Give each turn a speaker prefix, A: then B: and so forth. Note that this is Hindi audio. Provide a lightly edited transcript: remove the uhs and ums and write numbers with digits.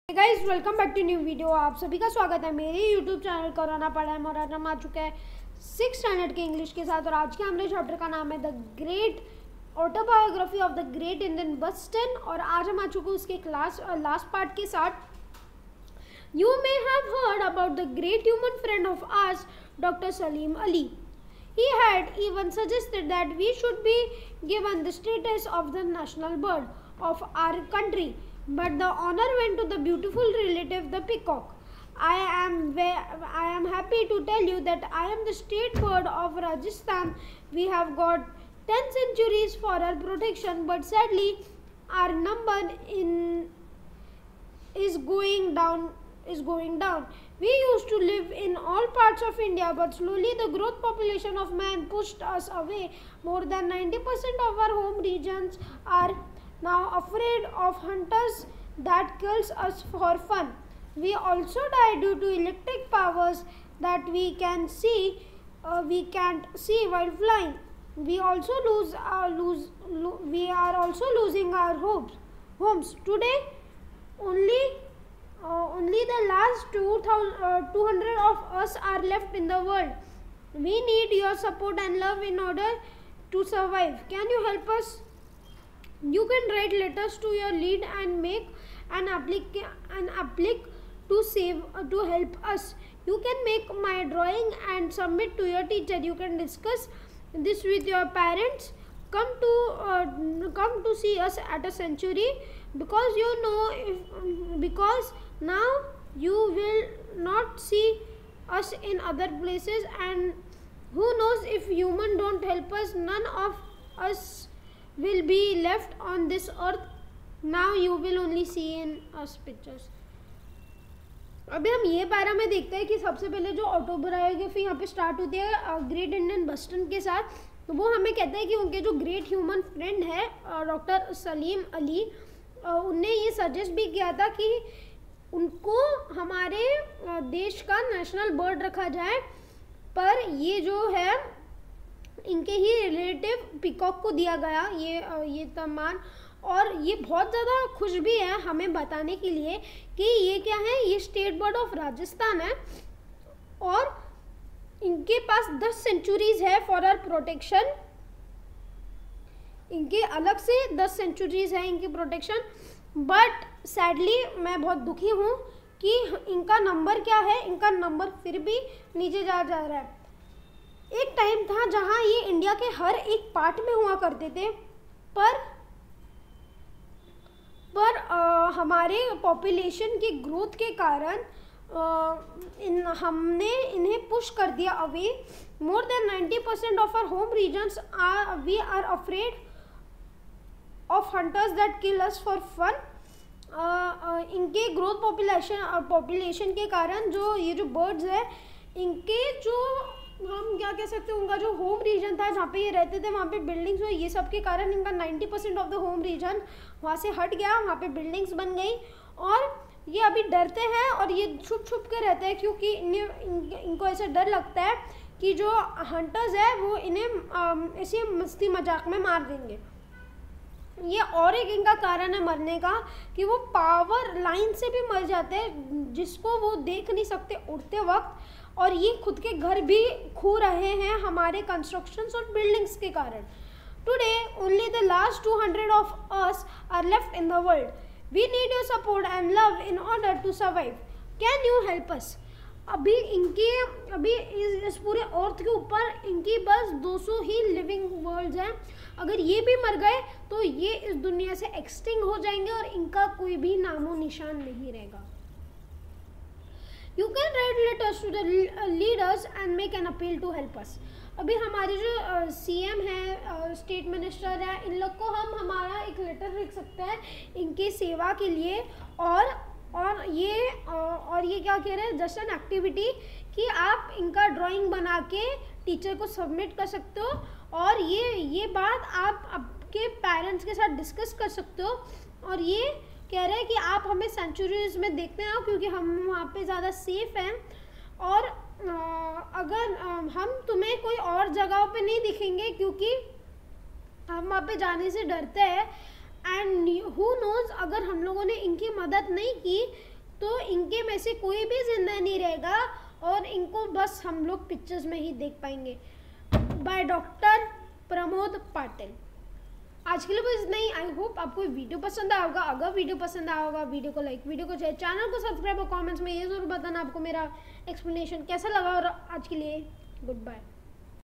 A: Guys welcome back to new video. आप सभी का स्वागत है मेरे यूट्यूब चैनल कोरोना पढ़ाई मोराटम आ चुका है 6th स्टैंडर्ड के इंग्लिश के साथ। और आज के हमारे चैप्टर का नाम है the great autobiography of the great Indian bustard. और आज हम आ चुके हैं उसके लास्ट पार्ट के साथ। You may have heard about the great human friend of ours doctor Salim Ali. He had even suggested that we should be given the status of the national bird of our country, but the honor went to the beautiful relative, the peacock. I am happy to tell you that I am the state bird of Rajasthan. We have got 10 centuries for our protection, but sadly our number is going down. We used to live in all parts of India, but slowly the growth population of man pushed us away. More than 90% of our home regions are now afraid of hunters that kills us for fun. We also die due to electric powers that we can't see while flying. We are also losing our homes. Today, only the last 200 of us are left in the world. We need your support and love in order to survive. Can you help us? You can write letters to your lead and make an applic to help us. You can make my drawing and submit to your teacher. You can discuss this with your parents. Come to see us at a sanctuary, because now you will not see us in other places, and who knows, if humans don't help us, none of us will be left on this earth. Now you will only see in us pictures. अभी हम ये पैरा में देखते हैं कि सबसे पहले जो ऑटोबायोग्राफी यहाँ पे स्टार्ट होती है ग्रेट इंडियन बस्टन के साथ, तो वो हमें कहता है कि उनके जो ग्रेट ह्यूमन फ्रेंड है डॉक्टर सलीम अली, उनने ये सजेस्ट भी किया था कि उनको हमारे देश का नेशनल बर्ड रखा जाए, पर ये जो है इनके ही रिलेटिव पीकॉक को दिया गया ये सम्मान। और ये बहुत ज़्यादा खुश भी है हमें बताने के लिए कि ये क्या है, ये स्टेट बर्ड ऑफ राजस्थान है और इनके पास 10 सेंचुरीज है फॉर आवर प्रोटेक्शन। इनके अलग से 10 सेंचुरीज है इनकी प्रोटेक्शन, बट सैडली मैं बहुत दुखी हूँ कि इनका नंबर क्या है, इनका नंबर फिर भी नीचे जा रहा है। एक टाइम था जहाँ ये इंडिया के हर एक पार्ट में हुआ करते थे, पर हमारे पॉपुलेशन की ग्रोथ के कारण हमने इन्हें पुश कर दिया away. More than 90% of our home regions we are afraid of hunters that kill us for fun. इनके ग्रोथ पॉपुलेशन के कारण जो ये जो बर्ड्स है, इनके जो हम क्या कह सकते हैं, उनका जो होम रीजन था जहाँ पे ये रहते थे, वहाँ पे बिल्डिंग्स हुई, ये सब के कारण इनका 90% ऑफ द होम रीजन वहाँ से हट गया, वहाँ पे बिल्डिंग्स बन गई और ये अभी डरते हैं और ये छुप के रहते हैं, क्योंकि इनको ऐसा डर लगता है कि जो हंटर्स है वो इन्हें ऐसे मस्ती मजाक में मार देंगे। ये और एक इनका कारण है मरने का कि वो पावर लाइन से भी मर जाते हैं, जिसको वो देख नहीं सकते उड़ते वक्त, और ये खुद के घर भी खो रहे हैं हमारे कंस्ट्रक्शंस और बिल्डिंग्स के कारण। Today only the last 200 of us are left in the world. We need your support and love in order to survive. Can you help us? अभी इस पूरे अर्थ के ऊपर इनकी बस 200 ही लिविंग वर्ल्ड्स हैं। अगर ये भी मर गए तो ये इस दुनिया से एक्सटिंग हो जाएंगे और इनका कोई भी नामो निशान नहीं रहेगा। You can write letters to the leaders and make an appeal to help us. अभी हमारे जो CM है, स्टेट मिनिस्टर है, इन लोग को हम हमारा एक लेटर लिख सकते हैं इनकी सेवा के लिए। और ये क्या कह रहे हैं, जस्ट एन एक्टिविटी कि आप इनका ड्राइंग बना के टीचर को सबमिट कर सकते हो, और ये बात आप आपके पेरेंट्स के साथ डिस्कस कर सकते हो। और ये कह रहे हैं कि आप हमें सेंचुरीज में देखते हैं क्योंकि हम वहाँ पे ज़्यादा सेफ हैं, और अगर हम तुम्हें कोई और जगहों पे नहीं दिखेंगे क्योंकि हम वहाँ पे जाने से डरते हैं। एंड हु नोज़, अगर हम लोगों ने इनकी मदद नहीं की तो इनके में से कोई भी जिंदा नहीं रहेगा और इनको बस हम लोग पिक्चर्स में ही देख पाएंगे। Bye doctor Pramod Patil. आज के लिए बस इतना ही। आई होप आपको वीडियो पसंद आया होगा। अगर वीडियो पसंद आया होगा, वीडियो को लाइक, वीडियो को शेयर, चैनल को सब्सक्राइब और कमेंट्स में ये जरूर बताना आपको मेरा एक्सप्लेनेशन कैसा लगा। और आज के लिए गुड बाय।